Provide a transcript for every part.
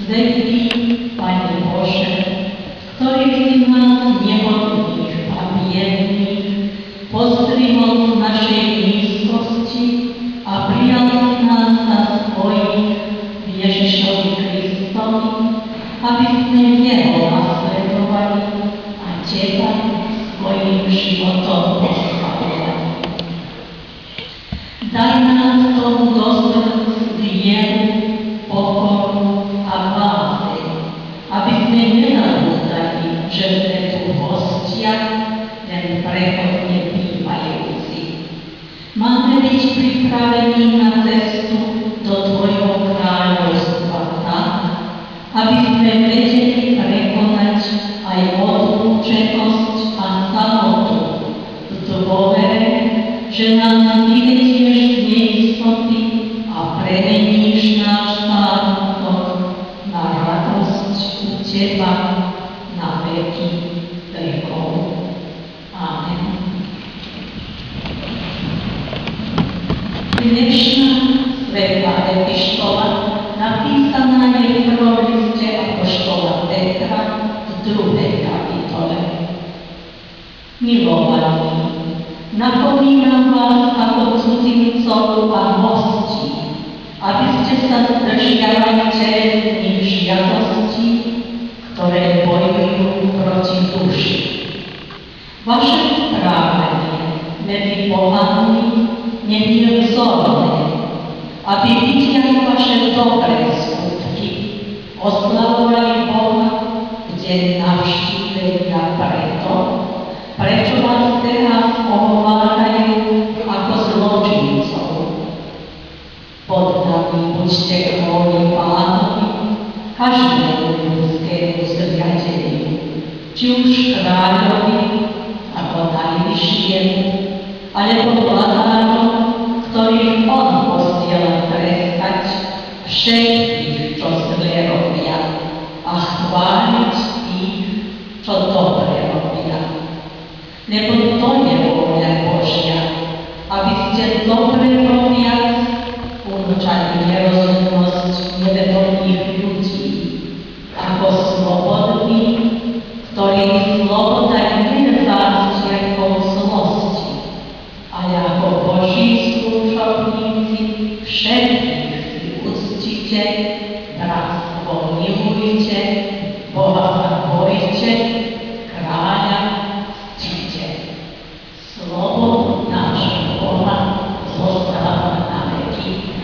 Svätý Pane Bože, ktorý si nás nehodných a biedných postrihol z našej nízkosti a prijal si nás za svojich v Ježišovi Kristovi, aby sme Jeho nasledovali a Teba svojim životom oslavovali. Daj nám tomu do srdc vieru, pokoru a bázeň, aby sme nezabúdali, že sme tu hostia, len prechodne bývajúci. Máme byť pripravení na cestu do Tvojho kráľovstva tak, aby sme vedeli prekonať aj odlúčenosť a samotu v dôvere, že nás vyvedieš z neistoty a premeníš náš zárodok na radosť u Teba na veky vekov. Amen. Dnešná svätá epištola napísaná je v prvom liste apoštola Petra v 2. kapitole. Milovaní, napomínam vás ako cudzincov a hostí, aby ste sa zdržiavali telesných žiadostí, ktoré bojujú proti duši. Vaše správanie medzi pohanmi nech je vzorné, aby vidiali vaše dobré skutky, oslavovali Boha, kde navštívili a prečo vás teraz ohovárajú ako zločincov. Poddaní buďte kvôli Pánovi, každému ľudskému zriadeniu, či už kráľovi, ako najvyššiemu, alebo vládárom, ktorých on posiela trestať všetkých, čo zle robia, a chváliť tých, čo dobre robia. Lebo to je vôľa Božia, aby ste dobre robiac umlčali nerozumnosť nevedomých ľudí, ako slobodní, ktorých sloboda nie je zástiakou zlosti, ale ako Boží služobníci všetkých si uctite, bratstvo milujte, Boha sa bojte, kráľa ctite. Slovo nášho Boha zostáva na veky.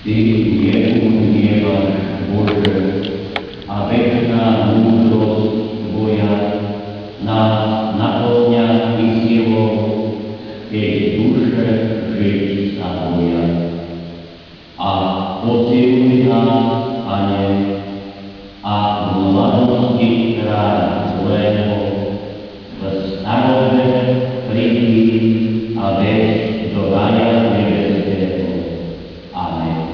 Ty neumievaš, Bože, a večná múdrosť Tvoja nás naplňa i silou, keď duše žiť sa boja. A posiluj nás, Pane, a v mladosti kráľ zlého, v starobe prídi a veď do raja nebeského. Amen.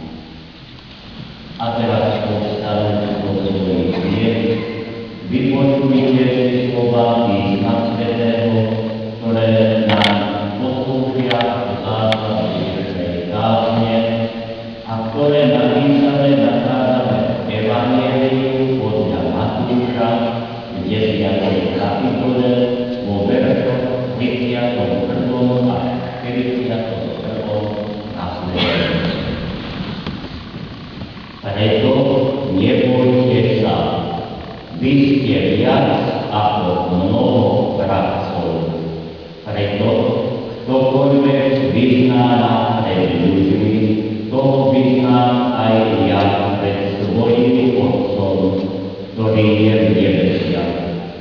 A teraz povstaňme do svojich miest, vypočujte si slova Písma Svätého, ktoré nám poslúžia v základe dnešnej kázne a ktoré napísané nachádzame v Evanjeliu podľa Matúša v 10. kapitole vo veršoch 31. až 41. nasledujúce. Preto nebojte sa, vy ste viac ako mnoho bratcov. Preto ktokoľvek vyznáva pred ľuďmi, toho vyznám aj ja pred svojím Otcom, ktorý je v nebesiach.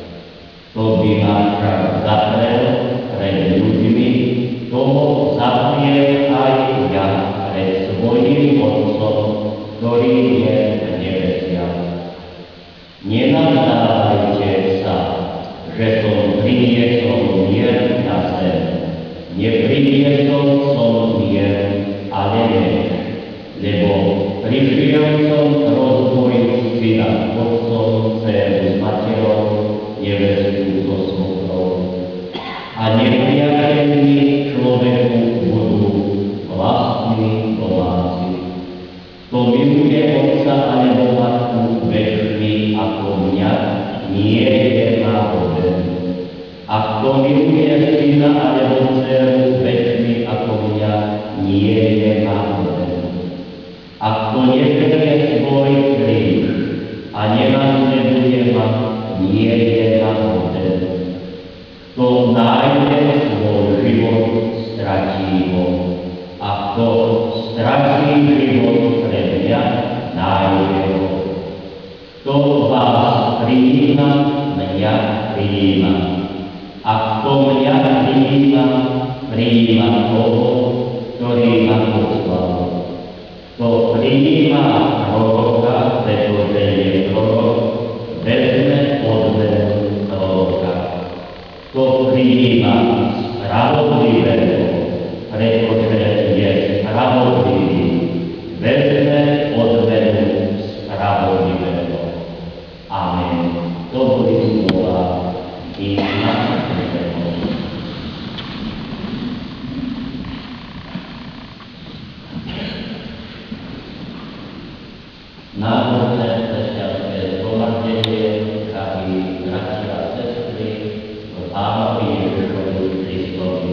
To by ma však zaprel pred ľuďmi, toho zapriem aj ja pred svojím Otcom, ktorý je v nebesiach. Nenazdávajte sa, že som priniesol mier na zem. Nepriniesol som mier, ale meč, lebo prišiel som rozdvojiť syna s otcom, dceru s materou, nevestu so svokrou. A nepriateľmi človeku budú vlastní domáci. To miluje otca alebo matku väčší ako mňa, nie je náhoden. A kto miluje syna alebo dceru väčší ako mňa, nie je náhoden. A kto neberie svoj kríž a nenasleduje ma, nie je náhoden. Kto nájde svoj život, stratí ho. A kto stratí život pre mňa, nájde ho. Kto vás prijíma, mňa prijíma. A kto mňa prijíma, prijíma toho, ktorý ma poslal. Kto prijíma proroka, pretože je prorok, vezme odmenu proroka. Kto prijíma spravodlivého, pretože je spravodlivý, vezme odmenu spravodlivého. Amen. To boli slova Písma Svätého. Národné kresťanské zhromaždenie, drahí bratia a sestry, v Pánovi Ježišovi Kristovi.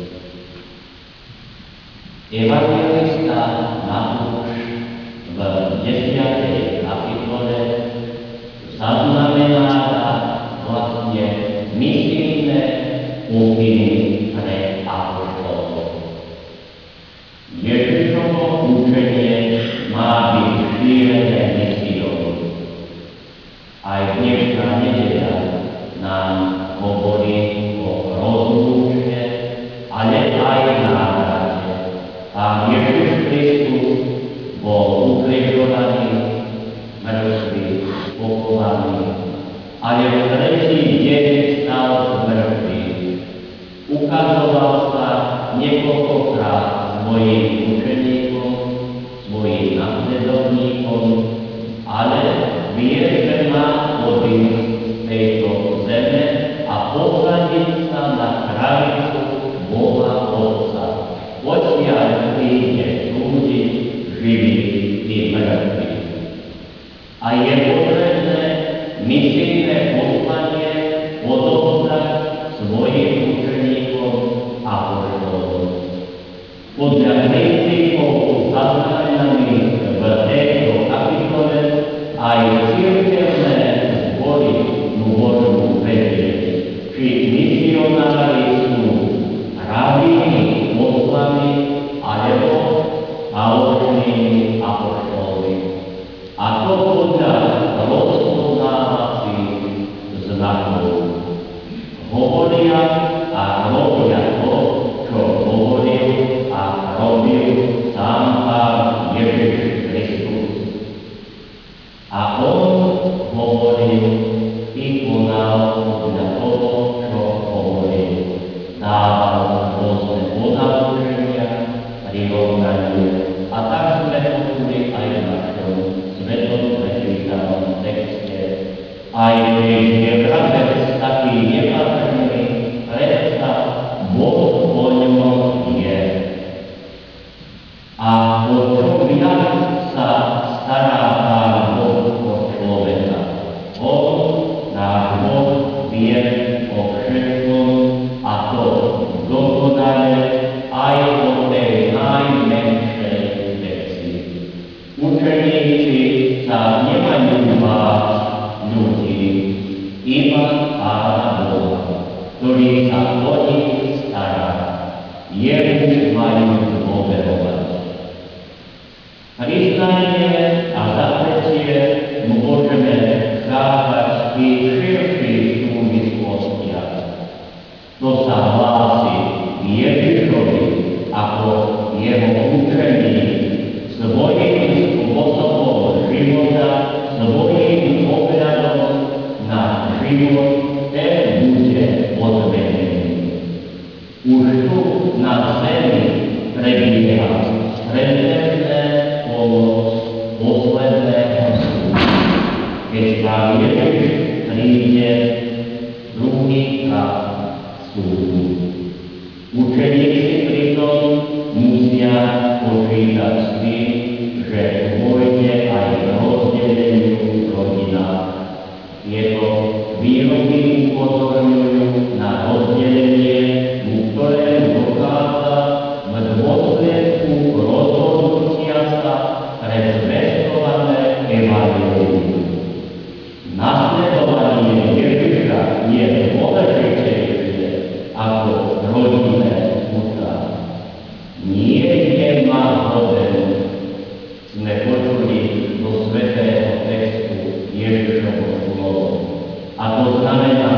Evangelista Matúš v 10. kapitole zaznamenáva vlastne misijné pokyny pre apoštolov. Ježišovo učenie má byť šírené misiou. Aj dnešná nedeľa nám hovorí o rozlúčke, ale aj návrate. Pán Ježiš Kristus bol ukrižovaný, mŕtvy, pochovaný, ale v tretí deň stal z mŕtvych. Ukazoval sa niekoľkokrát svojim učeníkom, svojim nasledovníkom, ale vie, že má odísť z tejto zeme a posadiť sa na pravicu Boha Otca. Odtiaľ príde súdiť živých i mŕtvych. A je potrebné misijné poslanie odovzdať svojim učeníkom a apoštolom. Podľa princípov zaznamenaných v tejto kapitole aj cirkevné zbory môžu vedieť, či misionári sú rabíni, poslaní alebo falošní o nich stará. Jemu majú dôverovať. Priznanie a zapretie mu môžeme chápať i širších súvislostiach. To sa hlási k Ježišovi ako jeho učení svojím spôsobom života, svojím pohľadom na život, ten bude odvedený. Už tu na zemi prebieha predmetné pomoc posledného súdu, keď Pán Ježiš príde druhýkrát súdu. Učeníci pritom musia počítať s tým, že pôjde aj k rozdeleniu rodina. Tieto výroky upozorňujú na rozdelenie, ktoré dochádza v dôsledku rozhodnutia sa pre zvestovanie evanjelium. Nasledovanie Ježiša je dôležitejšie ako rodinné utrá. Nie je náhodou, sme počuli do svätého textu Ježišovo slovo. A to znamená,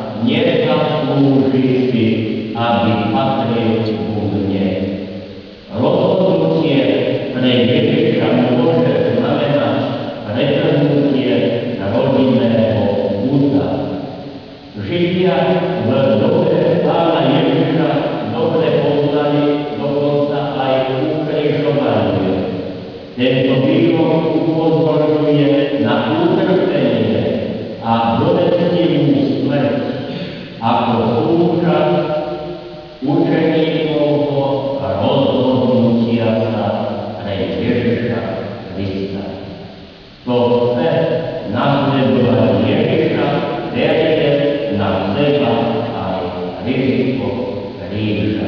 nezaslúži si, aby patril ku mne. Rozhodnutie pre Ježiša môže znamenať pretrhnutie rodinného úta. Židia v dobe Pána Ježiša dobre poznali dokonca aj ukrižovanie. Tento výrok upozorňuje na utrpenie a bolestivú smrť ako súčasť učeníkovho rozhodnutia sa pre Ježiša Krista. To chce nasledovať Ježiša, berie na seba aj riziko kríža.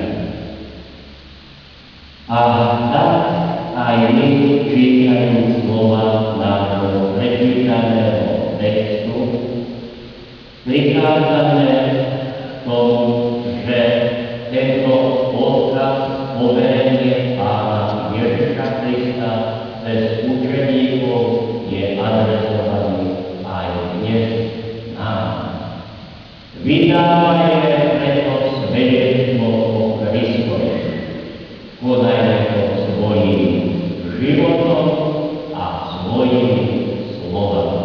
A tak aj my, čítajúc slova nášho prečítaného textu, prichádzame k tomu, že tento odkaz poverenie Pána Ježiša Krista cez učeníkov je adresovaný aj dnes nám. Vydávajme preto svedectvo o Kristovi. Konajme to svojím životom a svojimi slovami.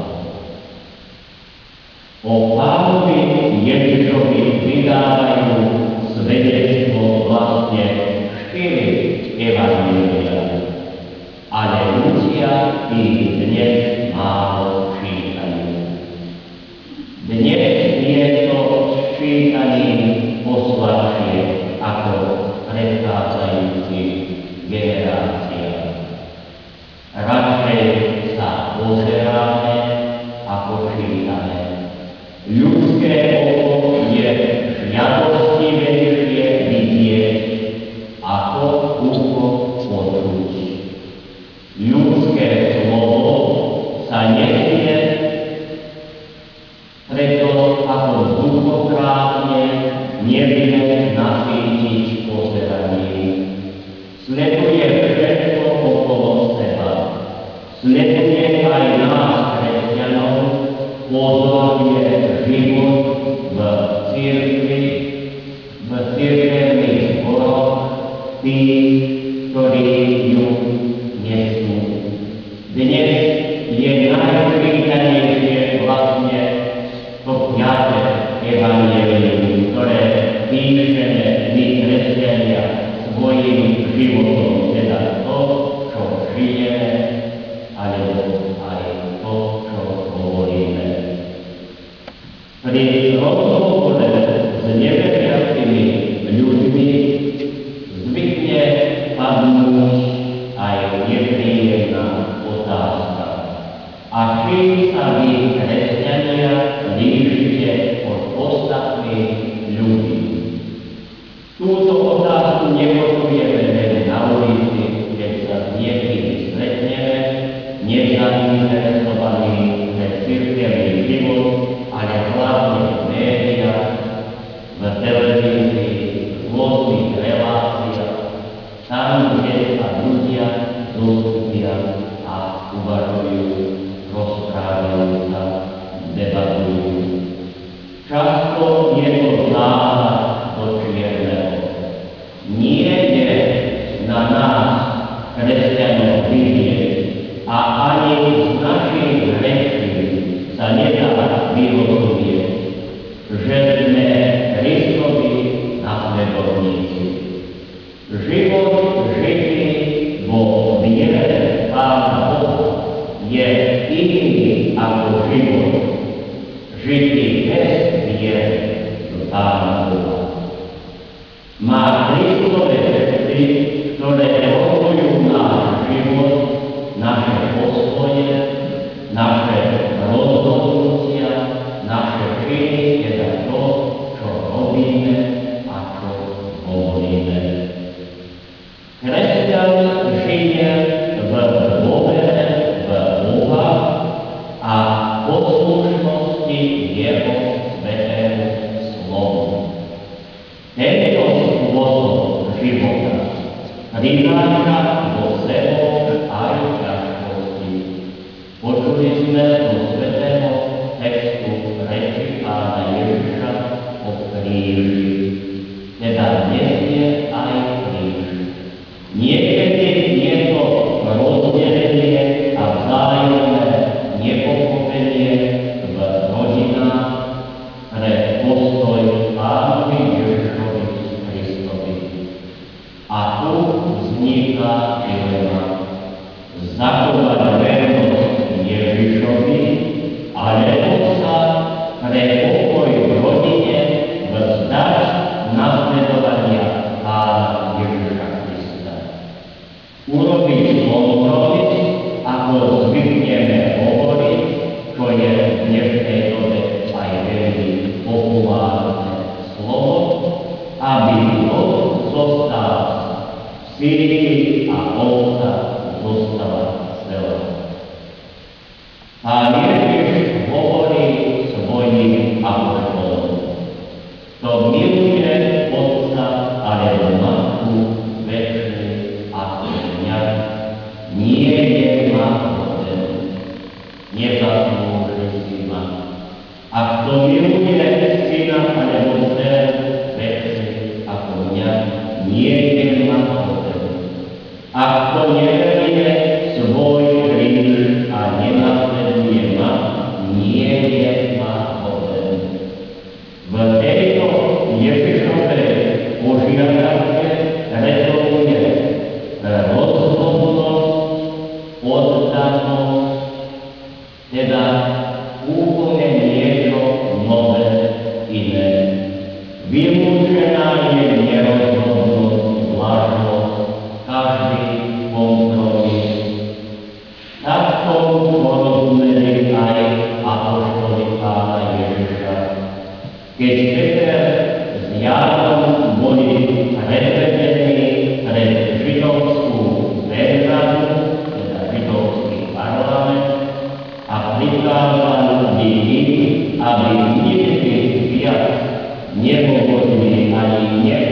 O Pánovi Ježišovi vydávajú svedectvo vlastne 4 evanjelia, ale ľudia ich dnes málo čítajú. Dnes je to čítaním poslabšie ako predchádzajúcich generáciách. Radšej sa pozeráme ako čítame. Ľudské oko je žiadostivejšie vidieť ako ucho počuť. Ľudské slovo sa nesie preto ako vzduchoprávne nevieme nasýtiť pozeraním. Sleduje všetko okolo seba. Sleduje aj nás, kresťanov, pozoruje život v cirkvi, v cirkevných zboroch, tých, ktorí ju nesú. Dnes je najčítanejšie vlastne to 5. evanjelium, ktoré píšeme my, kresťania, svojím životom, teda to, čo žijeme, alebo aj to, čo hovoríme. Pri rozhovore s neveriacimi ľuďmi zvykne si v rôznych reláciách, tam, kde sa ľudia zoskupia a uvažujú, rozprávajú sa, debatujú. Často je to záhľad do čierneho. Nie je na nás, kresťanov, vidieť a ani z našich rečí sa nedá vyrozumieť, že sme Kristovi nasledovníci. Život žitý vo viere Pána Boha je iný ako život žitý bez viery v Pána Boha. Má Kristove cesty, ktoré rozhodujú náš život, naše postoje, naše rozhodnutia, naše činy, teda to, čo robíme a čo hovoríme. Kresťan žije v dôvere v Boha a poslušnosti jeho svätému slovu. Tento spôsob života prináša vo sebou aj ťažkosti. Počuli sme zo svätého textu reči Pána Ježiša o kríži, teda nesie aj kríž. Niekedy je to rozdelenie a vzájomné nepochopenie v rodinách pre postoj Pánovi Ježišovi Kristovi. A tu vzniká dilema. Zachovať vernosť Ježišovi, alebo sa pre pokoj v rodine vzdať nasledovania Pána Ježiša Krista. Urobiť kompromis, ako zvykneme hovoriť, čo je v dnešnej dobe aj veľmi populárne slovo, aby Boh zostal Syrii a ovca zostala celá. Pán Ježiš hovorí svojim apoštolom: kto miluje otca alebo matku večný ako mňa, nie je ma hoden, nezaslúži si ma. A kto miluje syna alebo dceru večný ako mňa, nie je ma hoden. A kto neverie svoj kríž a nenasleduje ma, nie je ma hoden. V tejto Ježišovej požiadavke rezonuje rozhodnosť, oddanosť, teda úplne niečo nové, iné. Vylúčená je nerozhodnosť, vlažnosť, každý kompromis. Takto porozumeli aj apoštoli Pána Ježiša. Keď Peter s Jánom boli predvedení pred židovskú veľradu, teda židovský parlament, a prikázali im, aby nikdy viac nehovorili ani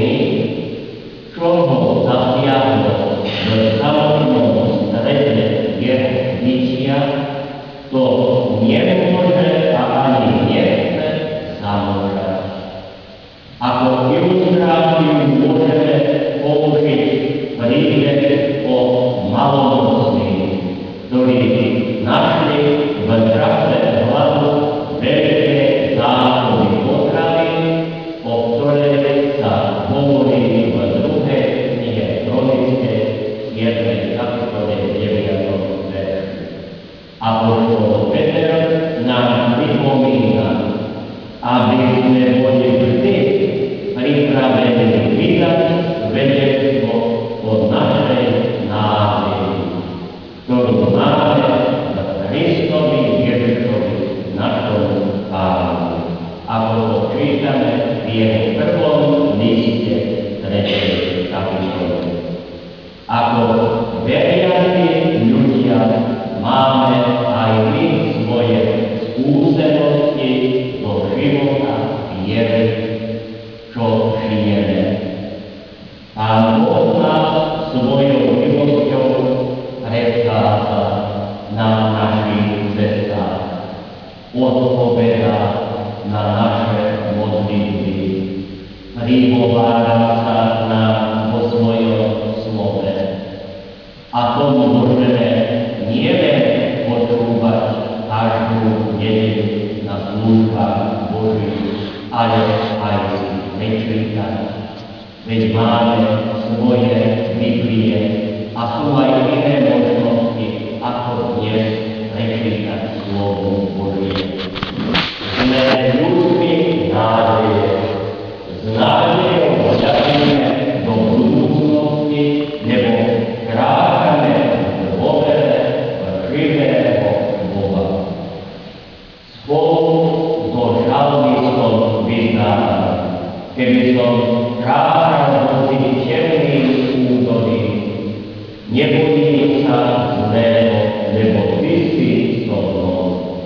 čo ho zasiahlo v samotnom strede jeho bytia, to nemôže a ani nechce zamlčať. Ako ilustráciu môžeme použiť príbeh o malomocných, ktorí našli v čase hladu veľké zásoby potravy, o ktoré sa hovorí v druhej knihe Kronické 7. kapitole 9. verši. Apoštol Peter nám pripomína, aby sme boli vždy pripravení vydať svedectvo o našej nádeji, ktorú máme v Kristovi Ježišovi, našom Pánovi, ako to čítame v jeho prvom liste 3. kapitole. Ako veriaci ľudia máme aj my svoje skúsenosti zo života viery, čo žijeme. Pán Boh nás svojou milosťou prechádza na našich cestách, odpovedá na naše modlitby, prihovára sa nám vo svojom slove. A tomu môžeme nielen počúvať každú nedeľu na službách Božích, ale aj si prečítať. Veď máme svoje Biblie a sú aj iné možnosti, ako dnes prečítať slovo Božie. Sme ľudmi nádeje. S nádejou hľadíme do budúcnosti, lebo kráčame v dôvere v živého Boha. Spolu so žalmistom vyznávam, keby som kráčal medzi temným údolím, nebojím sa zlého, lebo ty si so mnou.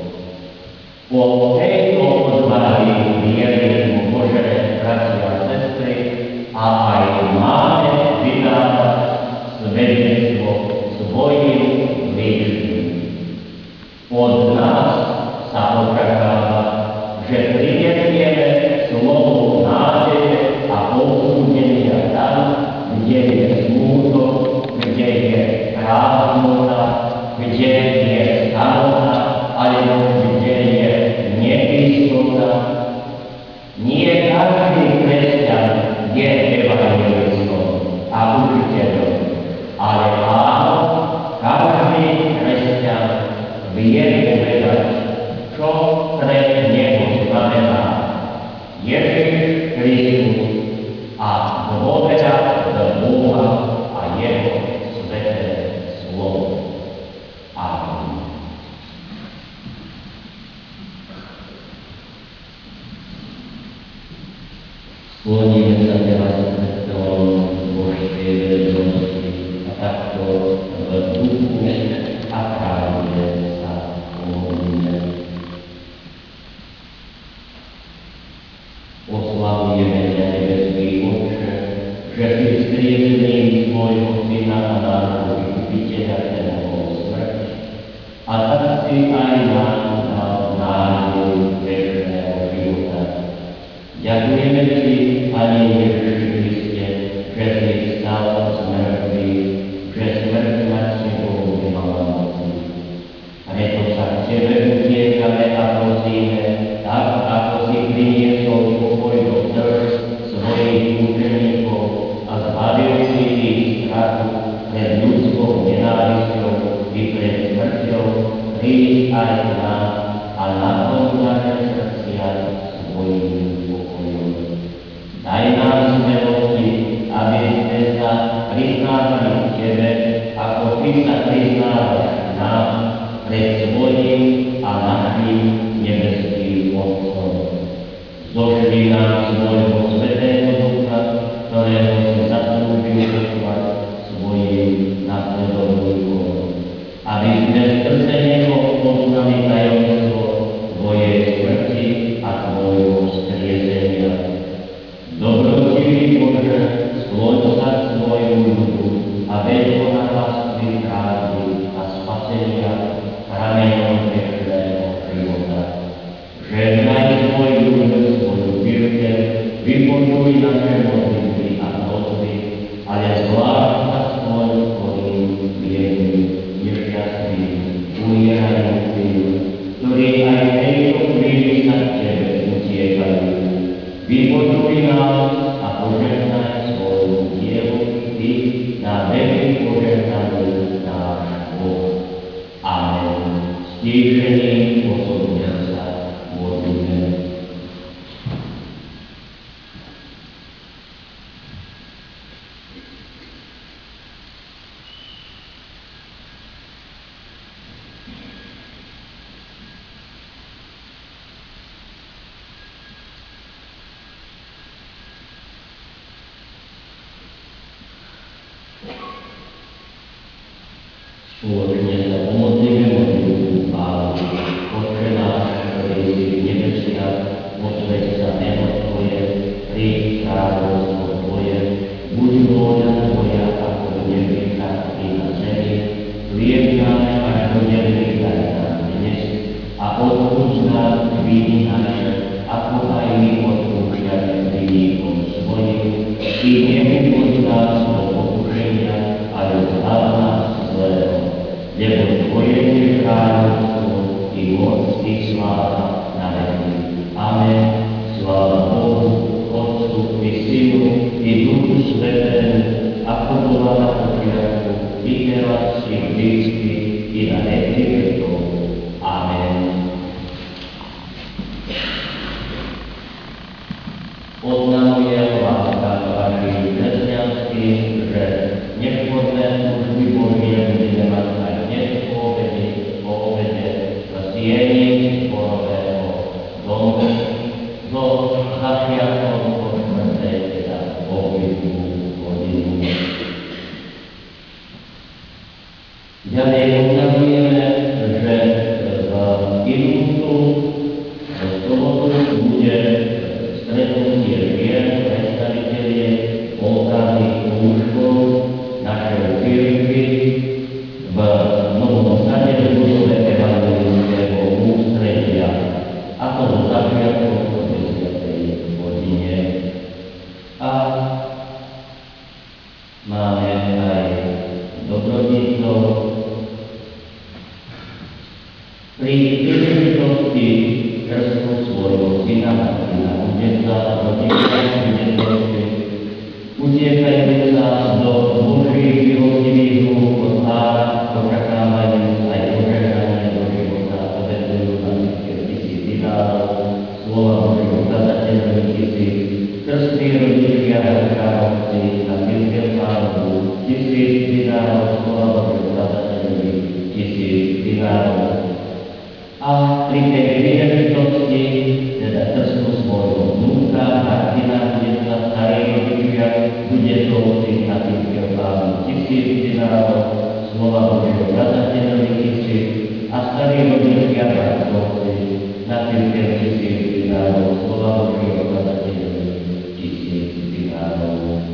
Po tejto odvahy viernych môžeme, bratia a sestry, a aj máme vydávať svedectvo svojim blížnym. Od nás sa očakáva, že prinesieme slovo nádeje a povzbudenia tam, kde je smútok, kde je prázdnota, kde je starota, alebo kde je neistota. Nie každý kresťan je evangelistom a učiteľom, ale áno, každý kresťan vie povedať, čo pre neho znamená Ježiš Kristus a dôvera v Boha a jeho sveté slovo. Amen. Skłonimy sa teraz pred trónom Božskej veľkosti a takto v duchu a pravde sa pomodlíme. Oslavujeme ťa, nebeský Otče, že si vzkriesený svojho Syna a nášho vykupiteľa premohol smrť, a tak si aj nám dal nádej večného života. Ďakujeme ti, Pane Ježiši Kriste, že si vstal z mŕtvych, že smrť nad sebou nemala moci. Preto sa k tebe utiekame a prosíme, tak ako si priniesol pokoj do srdc svojich učeníkov a zbavil si ich strachu pred ľudskou nenávisťou i pred smrťou, príď aj k nám a naplň naše srdcia svojím pokojom. Daj nám smelosti, aby sme sa priznávali k tebe, ako ty sa priznávaš nám pred svojím a našim nebeským Otcom. Zožri nám svojho svätého Ducha, ktorého si zaslúžil počúvať svojim nasledovníkom, aby sme skrze neho poznali tajomstvo tvojej Bože, skloň sa k svojmu ľudu a veď ho na pastvi kráľovy a spasenia prameňom večného života. Žehnaj svoj ľud, svoju cirkev, vypočuj naše modlitby a prosby, ale zvlášť sa skloň svojim biedným, nešťastným, umierajúcim, ktorí aj v tejto chvíli sa k Tebe utiekajú. Vypočuj nás a požehnaj svojmu dielu Ty na veky požehnaný náš Boh. Amen. Stíšením osobne sa modlíme. Spoločne sa pomodlíme modlitbu Pánu. Otče náš, ktorý si v nebesiach, posväť sa meno Tvoje, príď kráľovstvo Tvoje, buď vôľa Tvoja ako v nebi, tak i na zemi. Chlieb náš každodenný daj nám dnes a odpusť nám viny naše, ako aj my odpúšťame vinníkom svojim. I nevúď nás do pokušenia, ale zbav nás zlého. Lebo Tvoje je kráľovstvo, i moc, i sláva na veky. Amen. Sláva Bohu, Otcu, i Synu, i Duchu Svätému, ako bola na počiatku, i teraz, i vždycky, i na veky vekov. Amen. Oznamujem vám, vašim kresťanským, že nesporné služby Božie budeme mať aj dnes po obede v sieni zborového domu so začiatkom o 4. teda obvyklú hodinu. Ďalej oznamujeme, že v Ilusu v sobotu bude stretnutie žien, predstavitelie oltárnych kúškov našej cirkvi v Novom Sade v budove evangelického ústredia, a to zo začiatku o 10. hodine. A máme aj dobrodníkov. Pri príležitosti krstu svojho syna Martina Udeza rodiča utiekajme sa do Božích milostivých rúk od Pána, očakávajú aj požehnanie do života, obetujú na 1000 dinárov, slova Božieho kazateľa 1000, krstní rodičia Hrkárovci na cirkev Pánovu 1000 dinárov, slova Božieho kazateľa 1000 dinárov. A pri tej príležitosti, teda krstu svojho vnúka Martina Udeza, starí rodičia, bude to na cirkev Pánovu 1000 dinárov, slova Božieho kazateľa 1000, a starí rodičia Bratrovci na cirkev 1000 dinárov, slova Božieho kazateľa 1000 dinárov.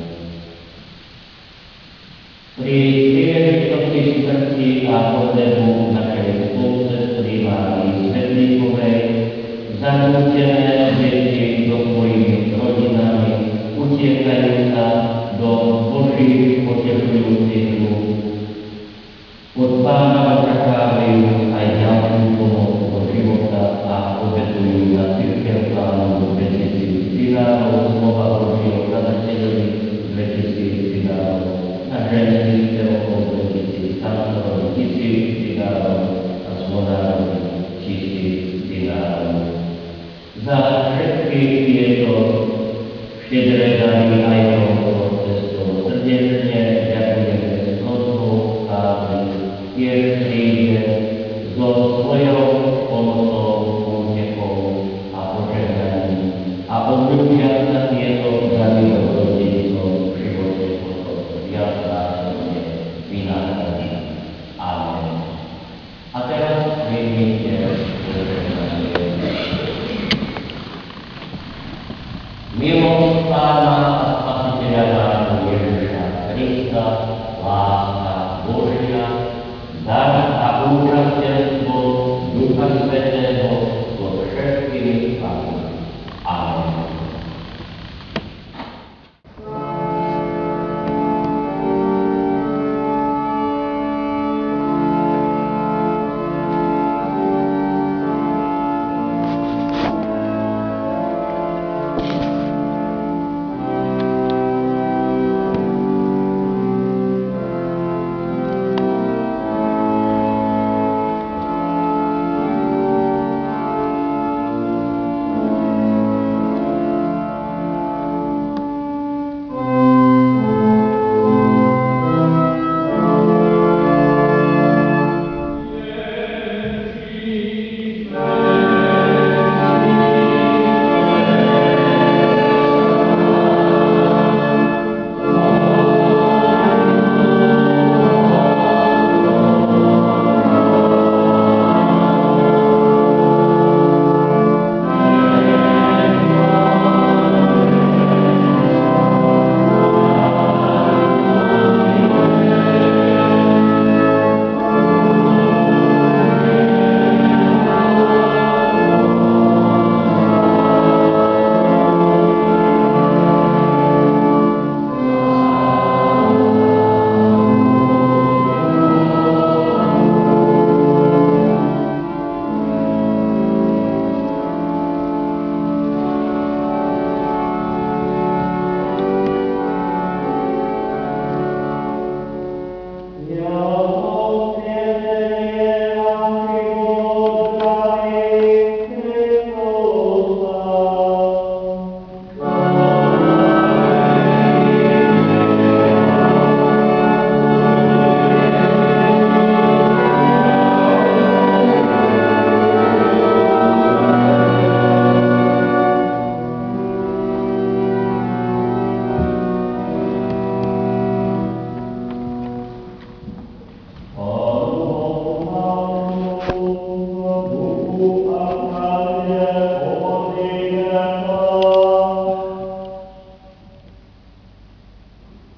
Pri príležitosti smrti a pohrebu našej spolucestry Márii Svetlíkovej zanútené deti so svojimi rodinami utiekajú sa do Božích potešujúcich rúk. Od Pána očakávajú aj ďalšiu pomoc do života a obetujú na cirkev Pánovu 2000 dinárov, slova Božieho kazateľa 2000 dinárov, na ženských teológov 2000, stancov 1000 dinárov a zvonárov 1000 dinárov. Za všetky tieto štedré dary aj touto cestou srdečne ďakujeme s prosbou, aby tiež príde so svojou pomocou, útechou a požehnaním a obľúbia sa tieto dary dobrodejcov v živote potom viacnásobne vynahradí. Amen. A teraz príjmite požehnanie. Milosť Pána a Spasiteľa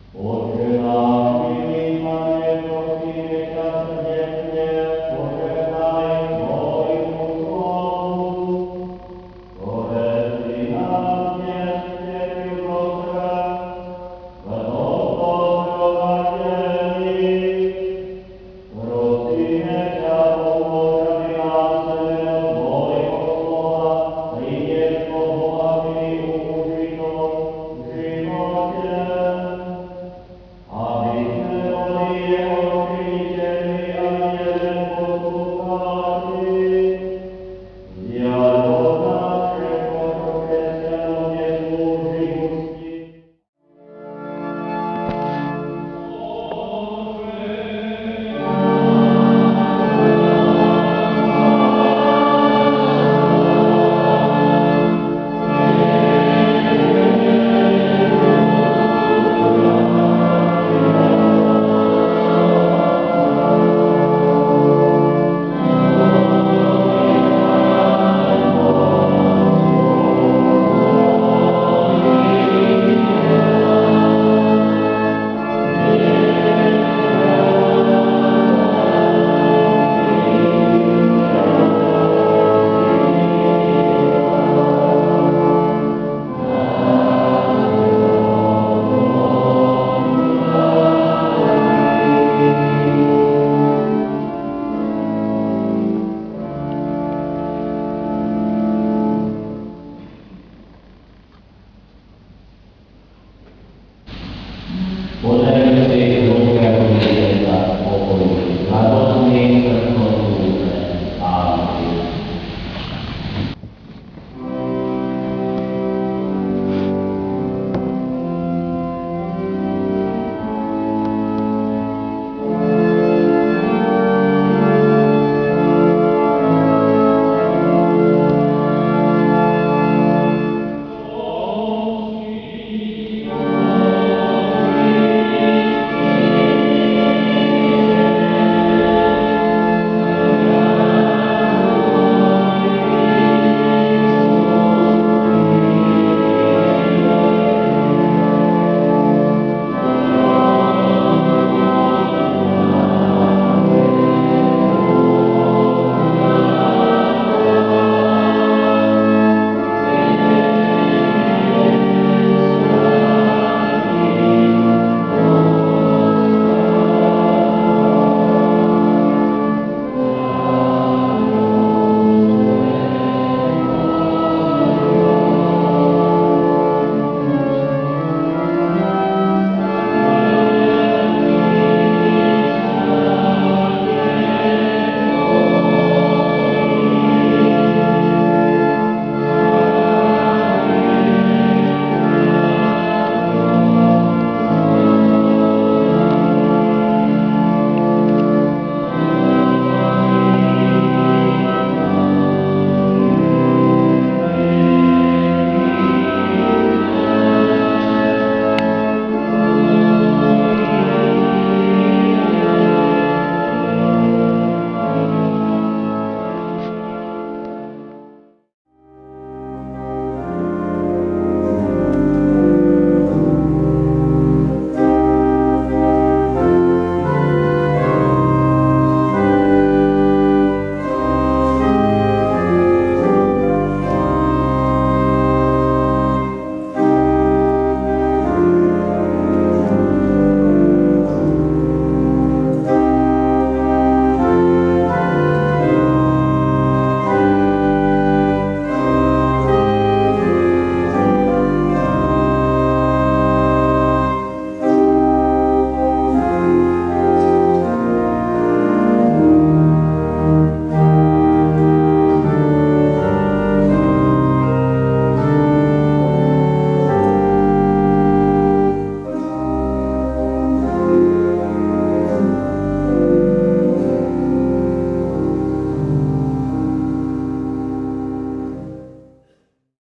Podľa